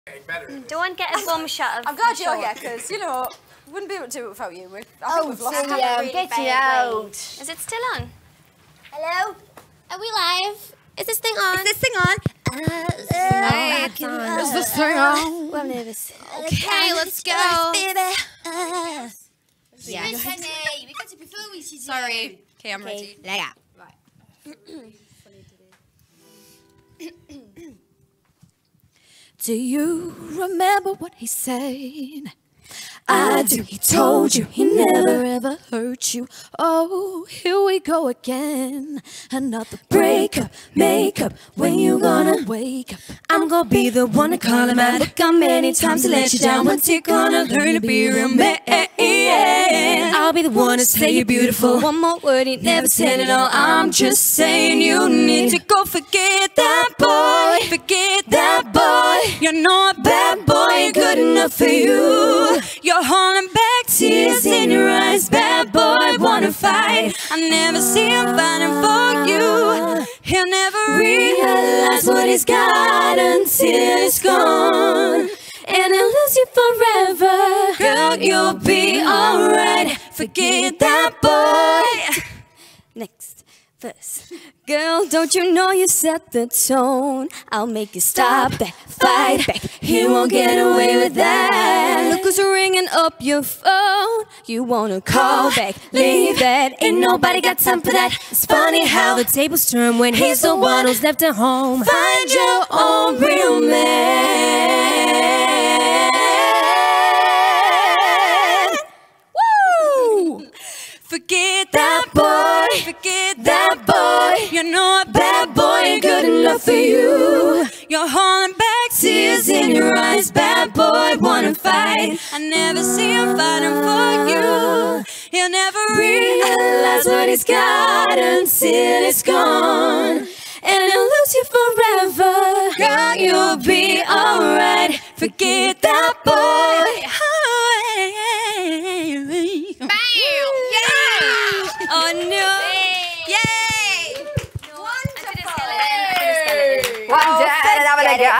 Don't get a bum shot of I'm glad you're here, because, you know, wouldn't be able to do it without you. I think we've lost it. really get it out. Is it still on? Hello? Are we live? Is this thing on? Is this thing on? Is this thing on? I'm nervous. Okay, let's go. Yeah. Sorry. Okay, I'm ready. Yeah. Do you remember what he said? I do. He told you he never ever hurt you. Oh, here we go again. Another breakup, makeup. When you gonna wake up? I'm gonna be the one to call him out. Look how many times to let you down. Once you're gonna learn to be a real man. I'll be the one to say you're beautiful. One more word, he never said it all. I'm just saying you need to go forget that boy. Forget that boy. You're not a bad boy, good enough for you. You're holding back tears in your eyes. Bad boy, wanna fight. I never see him fighting for you. He'll never realize what he's got until it's gone. And he'll lose you forever. Girl, you'll be alright. Forget that boy. Next verse. Girl, don't you know you set the tone? I'll make you stop that, fight back. He won't get away with that. Look who's ringing up your phone. You wanna call back, leave that. Ain't nobody got time for that. It's funny how the tables turn when he's the one who's left at home. Find your own real man. Woo! Forget that boy, forget that boy. You're not a bad boy, ain't good enough for you. You're holding back tears in your eyes. Bad boy, wanna fight. I never see him fighting for you. He'll never realize what he's got until it's gone. And he'll lose you forever. Girl, you'll be alright. Forget that boy. Oh no! Yay! Wonderful!